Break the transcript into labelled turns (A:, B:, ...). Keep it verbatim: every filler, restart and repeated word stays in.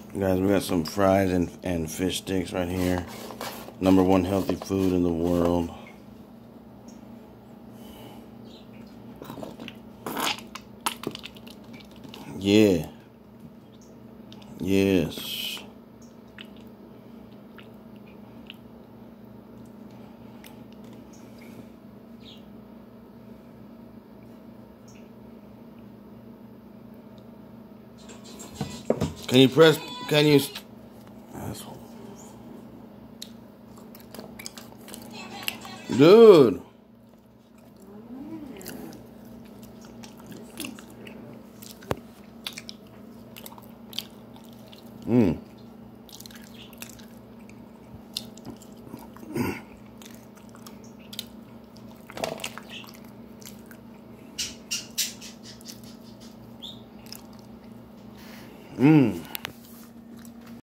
A: Guys, we got some fries and, and fish sticks right here. Number one healthy food in the world. Yeah. Yes. Can you press, can you, asshole. Dude. Mmm. Mmm.